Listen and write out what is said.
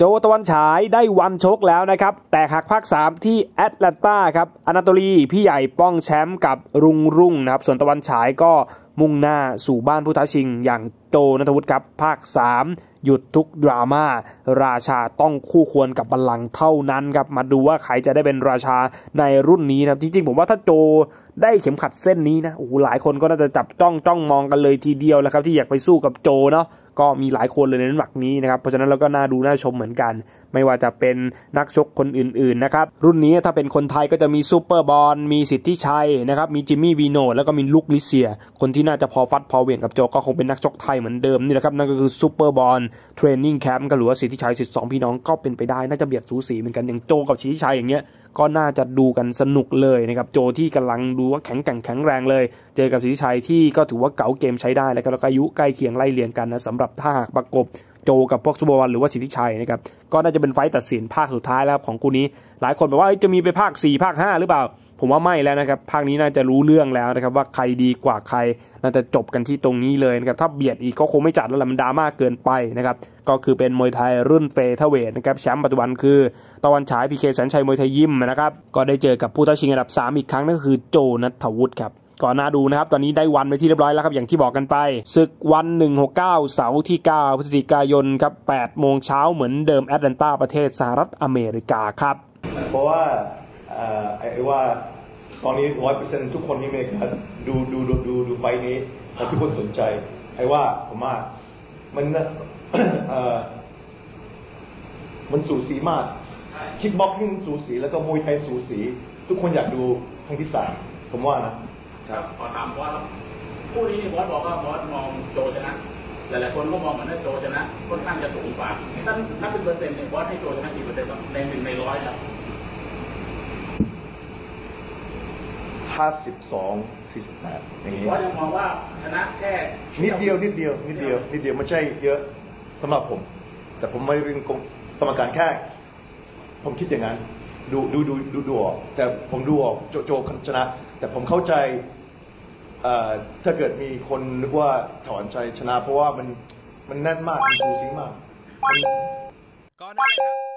โจตะวันฉายได้วันชกแล้วนะครับแต่หักภาค3ที่แอตแลนตาครับอนาโตลีพี่ใหญ่ป้องแชมป์กับรุ่งนะครับส่วนตะวันฉายก็มุ่งหน้าสู่บ้านผู้ท้าชิงอย่างโจณัฐวุฒิครับภาค3หยุดทุกดราม่าราชาต้องคู่ควรกับบัลลังก์เท่านั้นครับมาดูว่าใครจะได้เป็นราชาในรุ่นนี้นะครับจริงๆผมว่าถ้าโจได้เข็มขัดเส้นนี้นะโอ้โหหลายคนก็น่าจะจับจ้องมองกันเลยทีเดียวแล้วครับที่อยากไปสู้กับโจเนาะก็มีหลายคนเลยในน้ำหนักนี้นะครับเพราะฉะนั้นเราก็น่าดูน่าชมเหมือนกันไม่ว่าจะเป็นนักชกคนอื่นๆนะครับรุ่นนี้ถ้าเป็นคนไทยก็จะมีซูเปอร์บอลมีสิทธิชัยนะครับมีจิมมี่วีโนแล้วก็มีลุคลิเซียคนที่น่าจะพอฟัดพอเหวี่ยงกับโจก็คงเป็นนักชกไทยเหมือนเดิมนี่แหละครับนั่นก็คือซูเปอร์บอลเทรนนิ่งแคมป์กับหรือว่าสิทธิชัยสิทธิ2พี่น้องก็เป็นไปได้น่าจะเบียดสูสีเหมือนกันอย่างโจกับสิทธิชัยอย่างเงี้ยก็น่าจะดูกันสนุกเลยนะครับโจที่กำลังดูว่าแข็งแรงเลยเจอกับสิทธิชัยที่ก็ถือว่าเก๋าเกมใช้ได้แล้วก็อายุใกล้เคียงไล่เลี่ยงกันนะสำหรับถ้าหากประกบโจกับพวกซูเปอร์บอลหรือว่าสิทธิชัยนะครับก็น่าจะเป็นไฟต์ตัดสินภาคสุดท้ายแล้วของคู่นี้หลายคนบอกว่าจะมีไปภาค4ภาค5หรือเปล่าผมว่าไม่แล้วนะครับภาคนี้น่าจะรู้เรื่องแล้วนะครับว่าใครดีกว่าใครน่าจะจบกันที่ตรงนี้เลยนะครับถ้าเบียดอีกก็คงไม่จัดแล้วแหละมันดราม่าเกินไปนะครับก็คือเป็นมวยไทยรุ่นเฟเธอร์เวทนะครับแชมป์ปัจจุบันคือตะวันฉายพีเคแสนชัยมวยไทยยิมนะครับก็ได้เจอกับผู้ท้าชิงอันดับ3อีกครั้งนั่นก็คือโจณัฐวุฒิครับก่อนหน้าดูนะครับตอนนี้ได้วันไปที่เรียบร้อยแล้วครับอย่างที่บอกกันไปศึกวัน169เสาร์ที่9พฤศจิกายนครับ8 โมงเช้าเหมือนเดิมแอตแลนตาประเทศสหรัฐอเมริกาครับเพราะว่าไอ้ว่าตอนนี้ 100% ทุกคนที่อเมริกาดูไฟนี้และทุกคนสนใจไอ้ว่าผมว่ามันสูสีมากคิกบ็อกซิ่งสูสีแล้วก็มวยไทยสูสีทุกคนอยากดูครั้งที่3ผมว่านะครับขอถามว่าคู่นี้บอสบอกว่าบอสมองโจชนะหลายๆคนก็มองเหมือนว่าโจชนะค่อนข้างจะสูงกว่าถ้าเป็นเปอร์เซ็นต์เนี่ยบอสให้โจชนะกี่เปอร์เซ็นต์ใน1 ใน 100ครับ 52-48อย่างนี้บอสยังมองว่าชนะแค่นิดเดียวไม่ใช่เยอะสำหรับผมแต่ผมไม่เป็นกรรมการแค่ผมคิดอย่างนั้นดูออกแต่ผมดูออกโจชนะแต่ผมเข้าใจถ้าเกิดมีคนนึกว่าถอนใจชนะเพราะว่ามันแน่นมากมันสูสีมากก็นั่นแหละครับ